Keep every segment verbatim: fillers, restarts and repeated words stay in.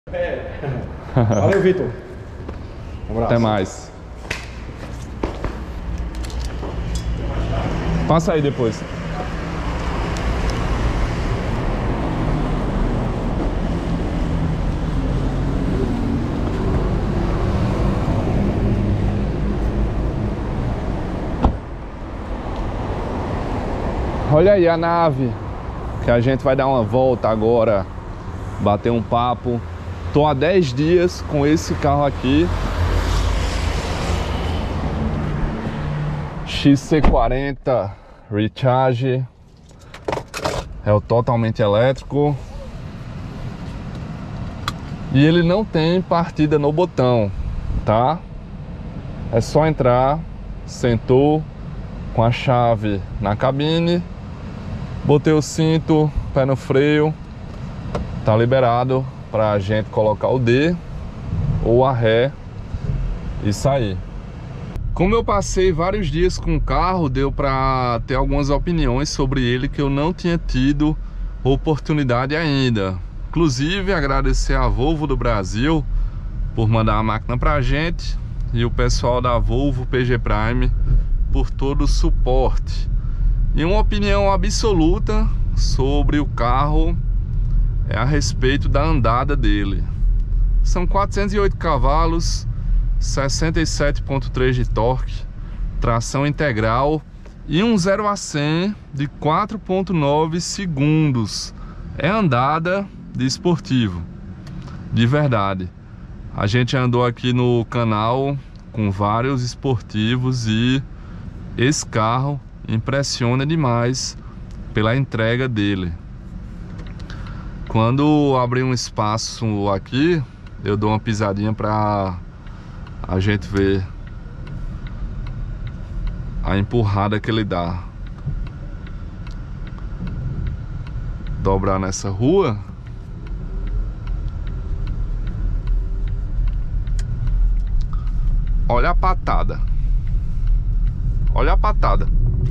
É. Valeu, Vitor. Um abraço. Até mais. Passa aí depois. Olha aí a nave, que a gente vai dar uma volta agora, bater um papo. Tô há dez dias com esse carro aqui, X C quarenta Recharge, é o totalmente elétrico, e ele não tem partida no botão, tá? É só entrar, sentou com a chave na cabine, botei o cinto, pé no freio, tá liberado pra gente colocar o D ou a ré e sair. Como eu passei vários dias com o carro, deu pra ter algumas opiniões sobre ele que eu não tinha tido oportunidade ainda. Inclusive agradecer a Volvo do Brasil por mandar a máquina pra gente e o pessoal da Volvo P G Prime por todo o suporte. E uma opinião absoluta sobre o carro é a respeito da andada dele. São quatrocentos e oito cavalos, sessenta e sete ponto três de torque, tração integral e um zero a cem de quatro ponto nove segundos. É andada de esportivo, de verdade. A gente andou aqui no canal com vários esportivos e esse carro impressiona demais pela entrega dele. Quando abrir um espaço aqui, eu dou uma pisadinha para a gente ver a empurrada que ele dá. Dobrar nessa rua. Olha a patada. Olha a patada.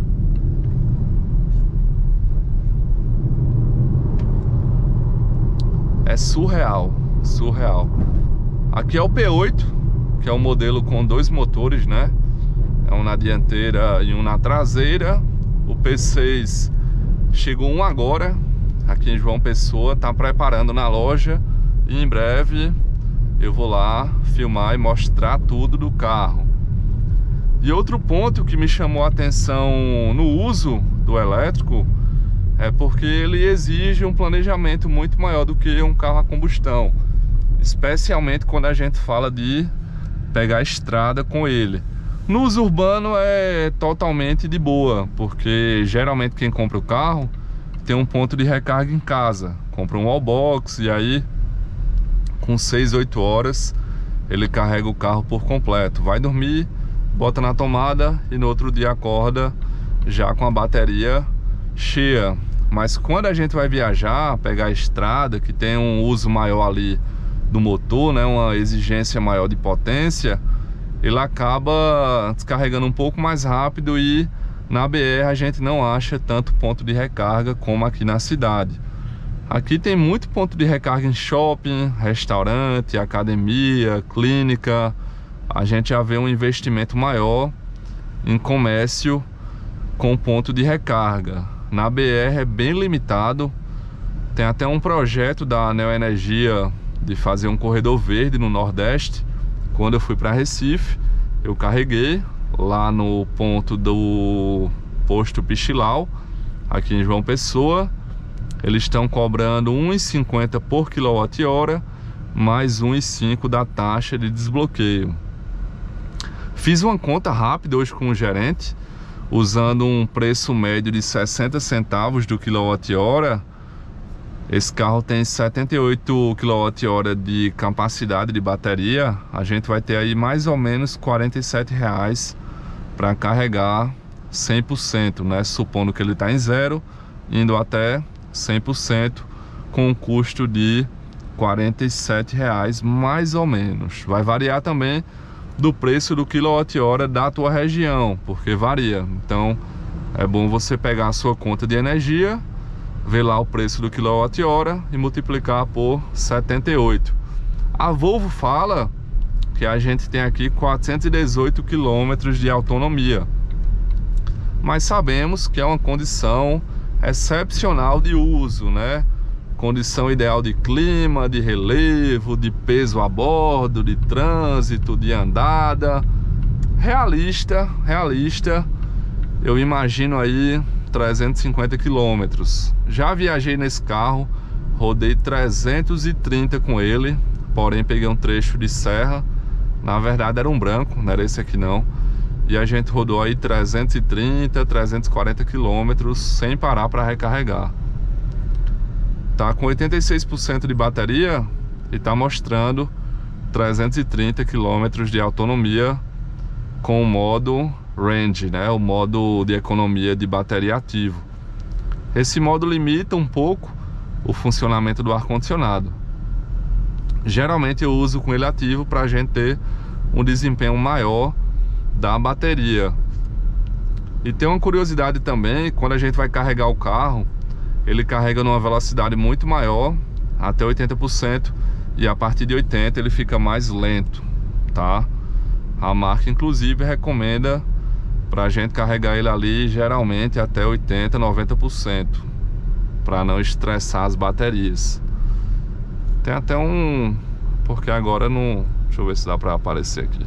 É surreal, surreal. Aqui é o P oito, que é um modelo com dois motores, né? É um na dianteira e um na traseira. O P seis chegou um agora, aqui em João Pessoa, tá preparando na loja. E em breve eu vou lá filmar e mostrar tudo do carro. E outro ponto que me chamou a atenção no uso do elétrico é porque ele exige um planejamento muito maior do que um carro a combustão, especialmente quando a gente fala de pegar a estrada com ele. No uso urbano é totalmente de boa, porque geralmente quem compra o carro tem um ponto de recarga em casa, compra um wallbox e aí com seis, oito horas ele carrega o carro por completo, vai dormir, bota na tomada e no outro dia acorda já com a bateria cheia. Mas quando a gente vai viajar, pegar a estrada, que tem um uso maior ali do motor, né, uma exigência maior de potência, ele acaba descarregando um pouco mais rápido e na B R a gente não acha tanto ponto de recarga como aqui na cidade. Aqui tem muito ponto de recarga em shopping, restaurante, academia, clínica. A gente já vê um investimento maior em comércio com ponto de recarga. Na B R é bem limitado. Tem até um projeto da Neoenergia de fazer um corredor verde no Nordeste. Quando eu fui para Recife, eu carreguei lá no ponto do posto Pichilau, aqui em João Pessoa. Eles estão cobrando um real e cinquenta centavos por quilowatt-hora, mais um real e cinco centavos da taxa de desbloqueio. Fiz uma conta rápida hoje com o gerente, usando um preço médio de sessenta centavos do quilowatt-hora. Esse carro tem setenta e oito quilowatt-hora de capacidade de bateria. A gente vai ter aí mais ou menos quarenta e sete reais para carregar cem por cento, né? Supondo que ele está em zero, indo até cem por cento, com um custo de quarenta e sete reais mais ou menos. Vai variar também do preço do quilowatt-hora da tua região, porque varia. Então é bom você pegar a sua conta de energia, ver lá o preço do quilowatt-hora e multiplicar por setenta e oito. A Volvo fala que a gente tem aqui quatrocentos e dezoito quilômetros de autonomia, mas sabemos que é uma condição excepcional de uso, né? Condição ideal de clima, de relevo, de peso a bordo, de trânsito, de andada. Realista, realista, eu imagino aí trezentos e cinquenta quilômetros. Já viajei nesse carro, rodei trezentos e trinta com ele, porém peguei um trecho de serra. Na verdade era um branco, não era esse aqui não. E a gente rodou aí trezentos e trinta, trezentos e quarenta quilômetros sem parar para recarregar. Tá com oitenta e seis por cento de bateria e tá mostrando trezentos e trinta quilômetros de autonomia com o modo Range, né? O modo de economia de bateria ativo. Esse modo limita um pouco o funcionamento do ar-condicionado. Geralmente eu uso com ele ativo para a gente ter um desempenho maior da bateria. E tem uma curiosidade também, quando a gente vai carregar o carro, ele carrega numa velocidade muito maior, até oitenta por cento, e a partir de oitenta por cento ele fica mais lento, tá? A marca inclusive recomenda pra gente carregar ele ali geralmente até oitenta, noventa por cento, para não estressar as baterias. Tem até um... porque agora não... deixa eu ver se dá pra aparecer aqui.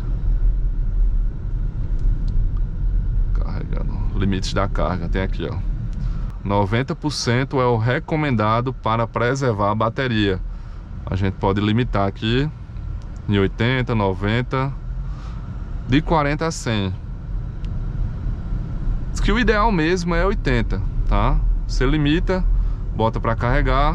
Carregando. Limites da carga, tem aqui, ó. noventa por cento é o recomendado para preservar a bateria. A gente pode limitar aqui em oitenta, noventa, de quarenta a cem. Diz que o ideal mesmo é oitenta, tá? Você limita, bota para carregar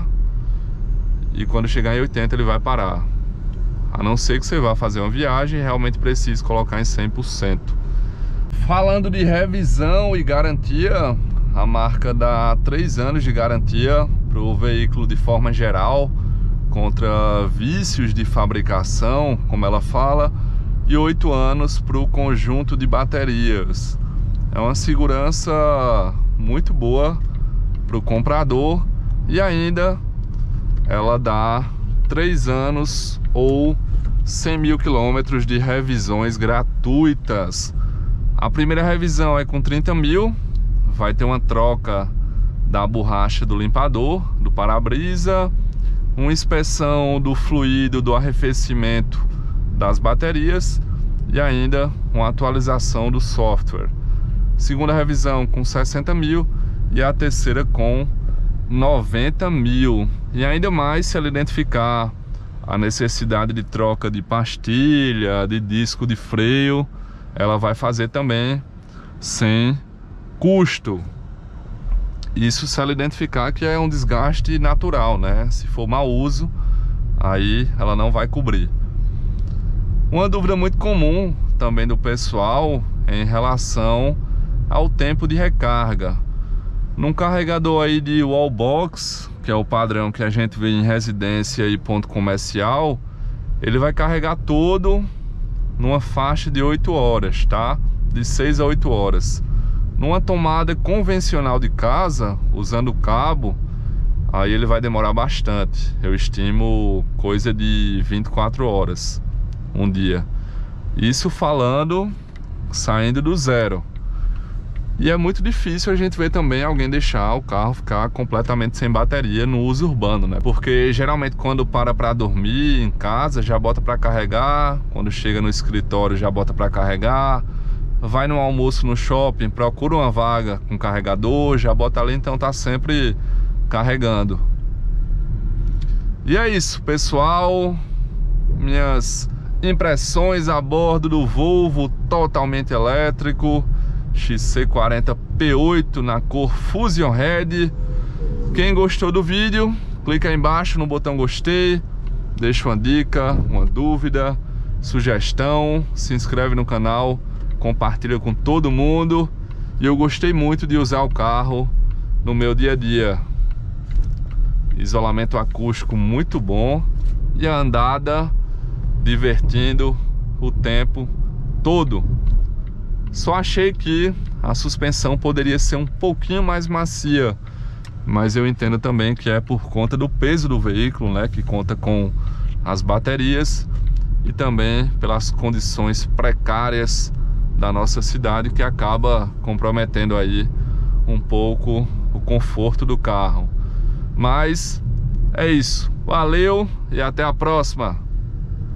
e quando chegar em oitenta ele vai parar. A não ser que você vá fazer uma viagem e realmente precise colocar em cem por cento. Falando de revisão e garantia, a marca dá três anos de garantia para o veículo de forma geral, contra vícios de fabricação, como ela fala, e oito anos para o conjunto de baterias. É uma segurança muito boa para o comprador e ainda ela dá três anos ou cem mil quilômetros de revisões gratuitas. A primeira revisão é com trinta mil. Vai ter uma troca da borracha do limpador, do para-brisa, uma inspeção do fluido do arrefecimento das baterias e ainda uma atualização do software. Segunda revisão com sessenta mil e a terceira com noventa mil. E ainda mais se ela identificar a necessidade de troca de pastilha, de disco de freio, ela vai fazer também sem custo. Isso se ela identificar que é um desgaste natural, né? Se for mau uso, aí ela não vai cobrir. Uma dúvida muito comum também do pessoal em relação ao tempo de recarga. Num carregador aí de wallbox, que é o padrão que a gente vê em residência e ponto comercial, ele vai carregar todo numa faixa de oito horas, tá? De seis a oito horas. Numa tomada convencional de casa, usando cabo, aí ele vai demorar bastante. Eu estimo coisa de vinte e quatro horas um dia. Isso falando, saindo do zero. E é muito difícil a gente ver também alguém deixar o carro ficar completamente sem bateria no uso urbano, né? Porque geralmente quando para para dormir em casa, já bota para carregar. Quando chega no escritório, já bota para carregar. Vai no almoço no shopping, procura uma vaga com carregador, já bota ali, então tá sempre carregando. E é isso, pessoal. Minhas impressões a bordo do Volvo totalmente elétrico X C quarenta P oito na cor Fusion Red. Quem gostou do vídeo, clica aí embaixo no botão gostei, deixa uma dica, uma dúvida, sugestão, se inscreve no canal, compartilha com todo mundo. E eu gostei muito de usar o carro no meu dia a dia. Isolamento acústico muito bom e a andada divertindo o tempo todo. Só achei que a suspensão poderia ser um pouquinho mais macia, mas eu entendo também que é por conta do peso do veículo, né? Que conta com as baterias e também pelas condições precárias da nossa cidade, que acaba comprometendo aí um pouco o conforto do carro. Mas é isso, valeu e até a próxima.